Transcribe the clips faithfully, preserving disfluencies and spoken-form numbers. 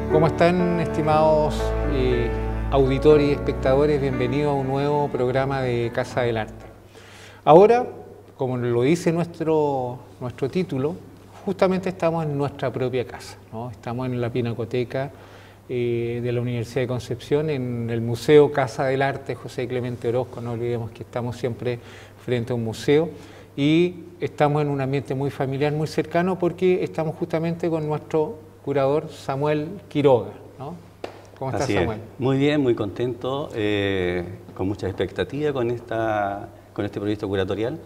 ¿Cómo están, estimados eh, auditores y espectadores? Bienvenidos a un nuevo programa de Casa del Arte. Ahora, como lo dice nuestro, nuestro título, justamente estamos en nuestra propia casa, ¿no? Estamos en la Pinacoteca eh, de la Universidad de Concepción, en el Museo Casa del Arte José Clemente Orozco. No olvidemos que estamos siempre frente a un museo y estamos en un ambiente muy familiar, muy cercano, porque estamos justamente con nuestro curador Samuel Quiroga, ¿no? ¿Cómo estás, Así Samuel? Es. Muy bien, muy contento, eh, con mucha expectativa con, esta, con este proyecto curatorial.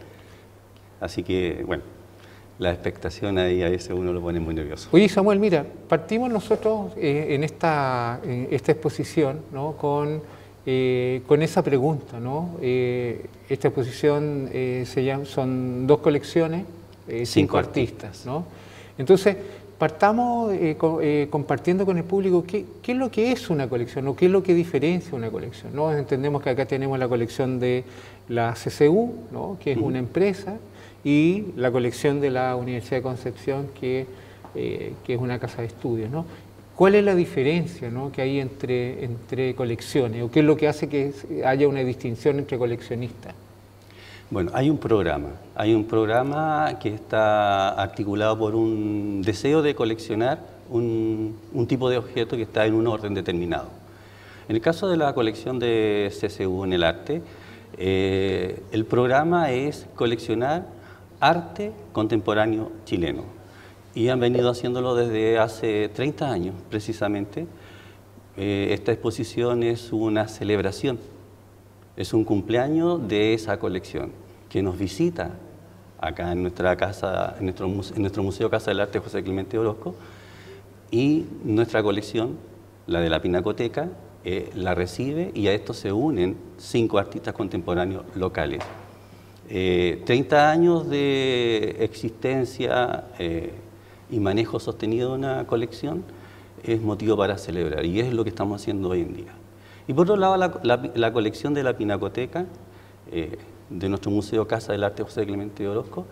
Así que, bueno, la expectación ahí a veces uno lo pone muy nervioso. Oye, Samuel, mira, partimos nosotros eh, en, esta, en esta exposición, ¿no? con, eh, con esa pregunta, ¿no? Eh, esta exposición eh, se llama, son dos colecciones, eh, cinco, cinco artistas, artistas, ¿no? Entonces, partamos eh, co eh, compartiendo con el público qué, qué es lo que es una colección o qué es lo que diferencia una colección, ¿no? Entendemos que acá tenemos la colección de la C C U, ¿no? Que es una empresa, y la colección de la Universidad de Concepción, que, eh, que es una casa de estudios, ¿no? ¿Cuál es la diferencia, ¿no? que hay entre, entre colecciones, o qué es lo que hace que haya una distinción entre coleccionistas? Bueno, hay un programa, hay un programa que está articulado por un deseo de coleccionar un, un tipo de objeto que está en un orden determinado. En el caso de la colección de C C U en el arte, eh, el programa es coleccionar arte contemporáneo chileno. Y han venido haciéndolo desde hace treinta años, precisamente. Eh, esta exposición es una celebración. Es un cumpleaños de esa colección que nos visita acá en nuestra casa, en nuestro, en nuestro Museo Casa del Arte José Clemente Orozco, y nuestra colección, la de la Pinacoteca, eh, la recibe, y a esto se unen cinco artistas contemporáneos locales. Eh, treinta años de existencia eh, y manejo sostenido de una colección es motivo para celebrar, y es lo que estamos haciendo hoy en día. Y por otro lado, la, la, la colección de la Pinacoteca, eh, de nuestro Museo Casa del Arte José Clemente Orozco,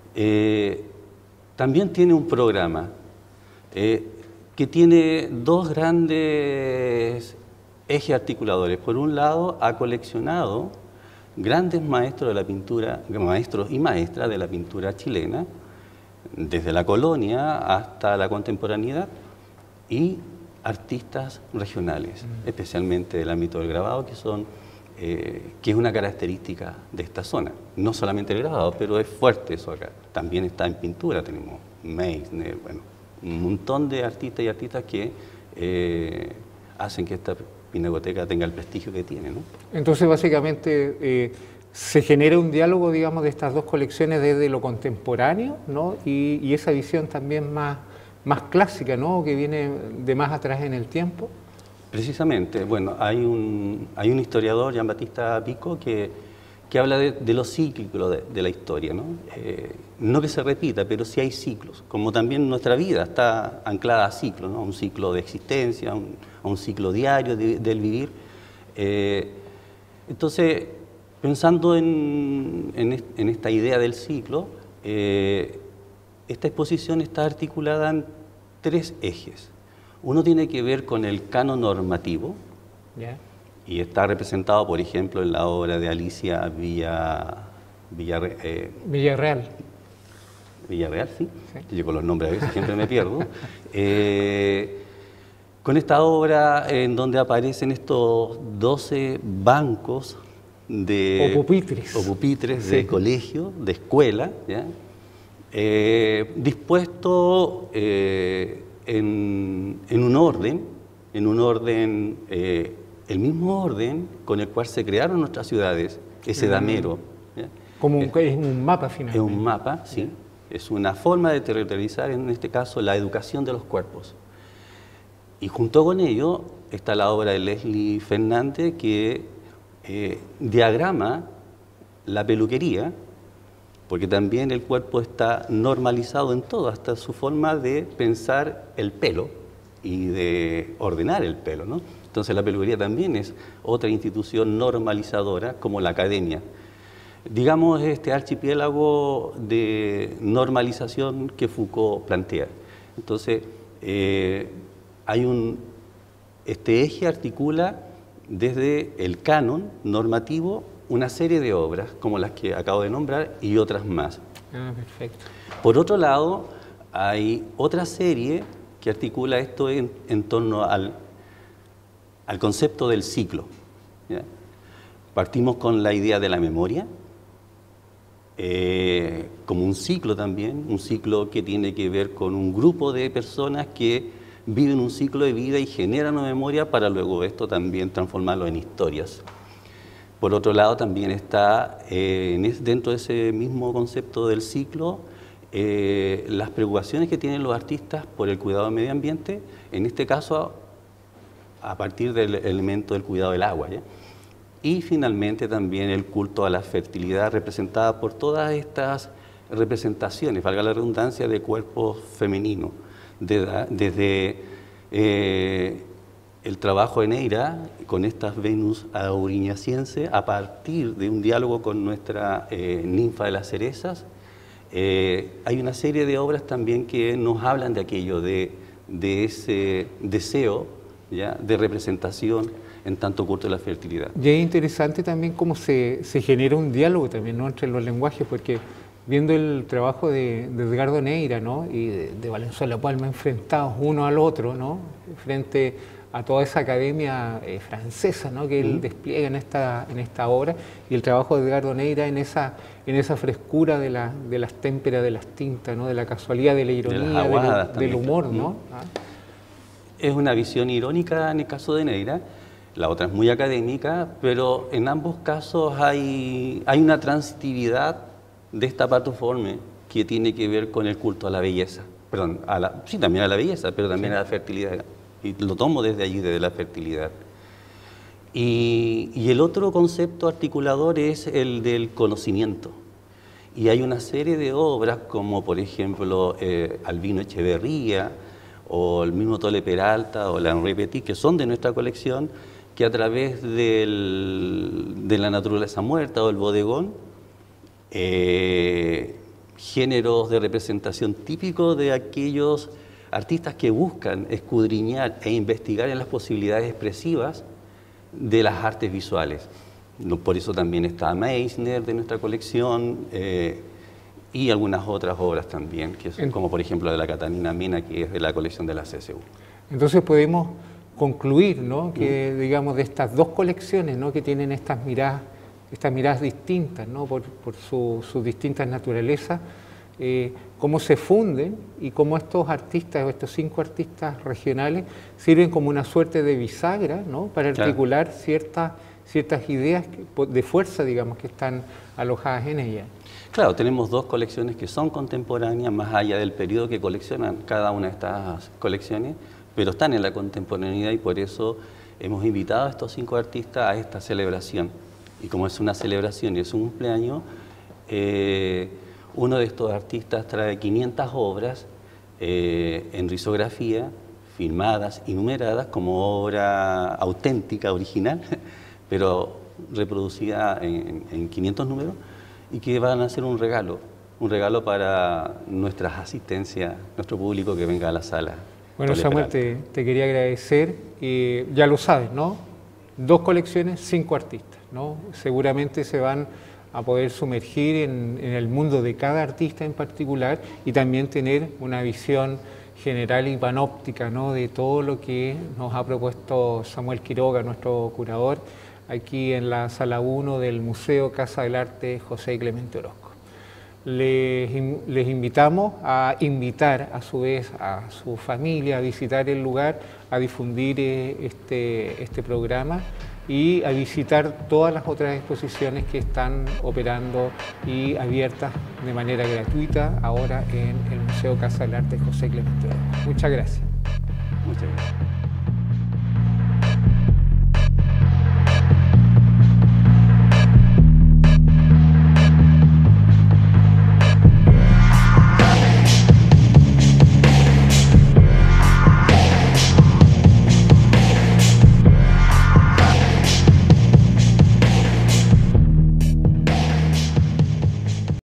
eh, también tiene un programa eh, que tiene dos grandes ejes articuladores. Por un lado, ha coleccionado grandes maestros de la pintura, maestros y maestras de la pintura chilena, desde la colonia hasta la contemporaneidad, y artistas regionales, mm. especialmente del ámbito del grabado, que, son, eh, que es una característica de esta zona. No solamente el grabado, pero es fuerte eso acá. También está en pintura, tenemos Meissner, bueno, un montón de artistas y artistas que eh, hacen que esta Pinacoteca tenga el prestigio que tiene, ¿no? Entonces, básicamente, eh, se genera un diálogo, digamos, de estas dos colecciones desde lo contemporáneo, ¿no? y, y esa visión también más más clásica, ¿no? Que viene de más atrás en el tiempo. Precisamente, bueno, hay un, hay un historiador, Jean-Baptiste Picot, que, que habla de, de los cíclicos de, de la historia, ¿no? Eh, no que se repita, pero sí hay ciclos, como también nuestra vida está anclada a ciclos, ¿no? Un ciclo de existencia, un, un ciclo diario de, del vivir. Eh, entonces, pensando en, en, en esta idea del ciclo, eh, esta exposición está articulada en tres ejes. Uno tiene que ver con el canon normativo, yeah. y está representado, por ejemplo, en la obra de Alicia Villa, Villa, eh, Villarreal. Villarreal, sí. sí. Yo con los nombres a veces siempre me pierdo. Eh, con esta obra en donde aparecen estos doce bancos de, o pupitres, o pupitres sí. de colegio, de escuela, ¿ya? Eh, dispuesto eh, en, en un orden, en un orden, eh, el mismo orden con el cual se crearon nuestras ciudades, ese damero. ¿Ya? Como un, es un mapa finalmente. Es un mapa, sí. Es una forma de territorializar, en este caso, la educación de los cuerpos. Y junto con ello está la obra de Leslie Fernández, que eh, diagrama la peluquería, porque también el cuerpo está normalizado en todo, hasta su forma de pensar el pelo y de ordenar el pelo, ¿no? Entonces la peluquería también es otra institución normalizadora, como la academia. Digamos, este archipiélago de normalización que Foucault plantea. Entonces, eh, hay un, este eje articula desde el canon normativo una serie de obras, como las que acabo de nombrar, y otras más. Ah, perfecto. Por otro lado, hay otra serie que articula esto en, en torno al, al concepto del ciclo, ¿ya? Partimos con la idea de la memoria, eh, como un ciclo también, un ciclo que tiene que ver con un grupo de personas que viven un ciclo de vida y generan una memoria para luego esto también transformarlo en historias. Por otro lado, también está eh, dentro de ese mismo concepto del ciclo, eh, las preocupaciones que tienen los artistas por el cuidado del medio ambiente, en este caso a partir del elemento del cuidado del agua, ¿ya? Y finalmente también el culto a la fertilidad representada por todas estas representaciones, valga la redundancia, de cuerpos femeninos, desde, desde eh, el trabajo de Neira con estas Venus auriñacienses a partir de un diálogo con nuestra eh, ninfa de las cerezas. Eh, hay una serie de obras también que nos hablan de aquello, de, de ese deseo, ¿ya?, de representación en tanto culto de la fertilidad. Y es interesante también cómo se, se genera un diálogo también, ¿no?, entre los lenguajes, porque viendo el trabajo de, de Edgardo Neira, ¿no?, y de, de Valenzuela Palma enfrentados uno al otro, ¿no?, frente a toda esa academia eh, francesa, ¿no?, que él mm. despliega en esta, en esta obra, y el trabajo de Edgardo Neira en esa, en esa frescura de, la, de las témperas, de las tintas, ¿no?, de la casualidad, de la ironía, de del, del humor, ¿no? Mm. ¿Ah? Es una visión irónica en el caso de Neira, la otra es muy académica, pero en ambos casos hay, hay una transitividad de esta patoforme que tiene que ver con el culto a la belleza, perdón, a la, sí, también a la belleza, pero también sí. a la fertilidad, y lo tomo desde allí, desde la fertilidad. Y, y el otro concepto articulador es el del conocimiento, y hay una serie de obras como por ejemplo eh, Albino Echeverría, o el mismo Tole Peralta, o la Henri Petit, que son de nuestra colección, que a través del, de la naturaleza muerta o el bodegón, eh, géneros de representación típicos de aquellos artistas que buscan escudriñar e investigar en las posibilidades expresivas de las artes visuales. Por eso también está Meissner de nuestra colección, eh, y algunas otras obras también, que son, como por ejemplo de la Catalina Mena, que es de la colección de la C S U. Entonces podemos concluir, ¿no?, que mm. digamos de estas dos colecciones, ¿no?, que tienen estas miradas, estas miradas distintas, ¿no?, por, por su, sus distintas naturalezas, eh, cómo se funden y cómo estos artistas, o estos cinco artistas regionales, sirven como una suerte de bisagra, ¿no?, para articular claro. ciertas, ciertas ideas de fuerza, digamos, que están alojadas en ella. Claro, tenemos dos colecciones que son contemporáneas, más allá del periodo que coleccionan cada una de estas colecciones, pero están en la contemporaneidad, y por eso hemos invitado a estos cinco artistas a esta celebración. Y como es una celebración y es un cumpleaños, eh, uno de estos artistas trae quinientas obras eh, en risografía, filmadas y numeradas como obra auténtica, original, pero reproducida en, en quinientos números, y que van a ser un regalo, un regalo para nuestras asistencias, nuestro público que venga a la sala. Bueno, Samuel, te, te quería agradecer, y ya lo sabes, ¿no? Dos colecciones, cinco artistas, ¿no? Seguramente se van a poder sumergir en, en el mundo de cada artista en particular, y también tener una visión general y panóptica, ¿no?, de todo lo que nos ha propuesto Samuel Quiroga, nuestro curador, aquí en la sala uno del Museo Casa del Arte José Clemente Orozco. Les, les invitamos a invitar a su vez a su familia a visitar el lugar, a difundir este, este programa y a visitar todas las otras exposiciones que están operando y abiertas de manera gratuita ahora en el Museo Casa del Arte José Clemente Orozco. Muchas gracias. Muchas gracias.